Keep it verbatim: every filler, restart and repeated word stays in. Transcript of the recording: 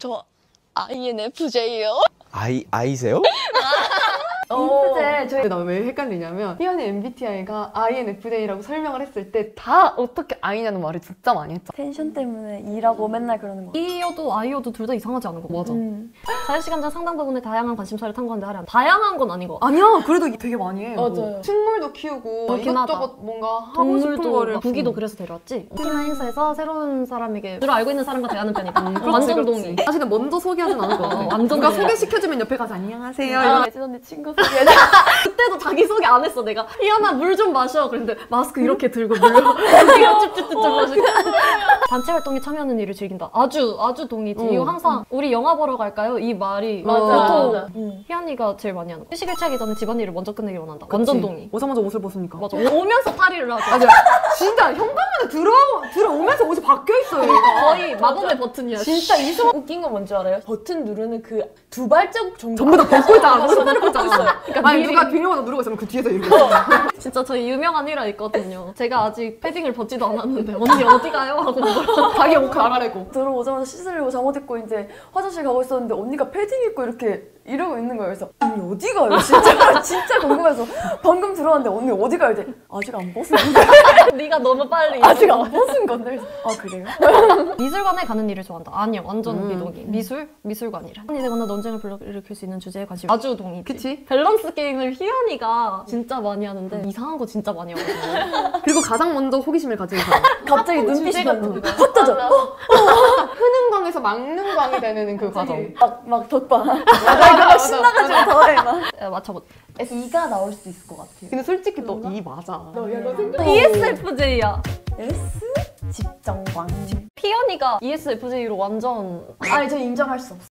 저 아이엔에프제이요. 아이, 아이세요? 인프제 저희 나 왜 헷갈리냐면 희연이 엠비티아이가 아이엔에프제이라고 설명을 했을 때 다 어떻게 아이냐는 말을 진짜 많이 했죠. 텐션 때문에 E라고 맨날 그러는 거. E여도 I여도 둘 다 이상하지 않은 거 맞아. 음. 자유시간제 상당 부분에 다양한 관심사를 탐구하는데 하려면 다양한 건 아닌 거 아니야, 그래도 되게 많이 해요. 맞아요. 식물도 키우고 그렇긴 이것저것 하다. 뭔가 하고 싶은 동물도 거를 부기도 그래서 데려왔지. 특히나 행사에서 새로운 사람에게 주로 알고 있는 사람과 대하는 편이다. 그렇지, 완전 그렇지. 동의. 사실은 먼저 소개하진 않을 것 같아. 어, 완전 누가 동의야. 소개시켜주면 옆에 가서 안녕하세요. 아, 이러면 예진 언니 친구 소개. 그때도 자기 소개 안 했어. 내가 희연아 물 좀 마셔. 그런데 마스크 이렇게 들고 물로 찝찝찝찝 마시고. 단체 활동에 참여하는 일을 즐긴다. 아주 아주 동의지. 응. 이거 항상 우리 영화 보러 갈까요? 이 말이 맞아, 보통 맞아. 응. 희연이가 제일 많이 하는 거. 휴식을 취하기 전에 집안일을 먼저 끝내길 원한다. 완전 동의. 오자마자 옷을 벗으니까. 맞아. 오면서 탈의를 하고. 맞아. 진짜 현관문에 들어오고 들어오면서 옷이 바뀌어 있어요. 얘가. 거의 마법의 버튼이야. 진짜 이소 웃긴 건 뭔지 알아요? 버튼 누르는 그 두 발자국 정도 전부 다 벗고 있잖아. 벗고 있잖아. 그러니까 아니 미리- 누가 비밀번호 누르고 있으면 그 뒤에서 이렇게. 진짜 저희 유명한 일화 있거든요. 제가 아직 패딩을 벗지도 않았는데 언니 어디 가요? 하고 물어. 자기 옷 갈아내고. 들어오자마자 씻으려고 잠옷 입고 이제 화장실 가고 있었는데 언니가 패딩 입고 이렇게 이러고 있는 거예요. 그래서 언니 어디 가요? 진짜 진짜 궁금해서 방금 들어왔는데 언니 어디 가요? 이제 아직 안 벗은 건데. 네가 너무 빨리. 아직 안 벗은 건데. 그래서 아 그래요? 미술관에 가는 일을 좋아한다. 아니요, 완전 음. 비동의. 미술, 미술관이라. 희연이 되거나 논쟁을 불러일으킬 수 있는 주제에 관심. 아주 동의지. 그치? 밸런스 게임을 희연이가 진짜 많이 하는데 이상한 거 진짜 많이 하거든요. 그리고 가장 먼저 호기심을 가진 사람. 갑자기 눈빛이 주제가 변 뭐야? 확 떠져. 흐는 광에서 막는 광이 되는 그 과정. 막막 덧봐. 맞아, 맞아, 신나가지고 더해 막. 야, 맞춰보. E가 나올 수도 있을 것 같아. 근데 솔직히 너 이 맞아. 이에스에프제이야. S 집정관. 희연이가 이에스에프제이로 완전 아니 저 인정할 수 없어.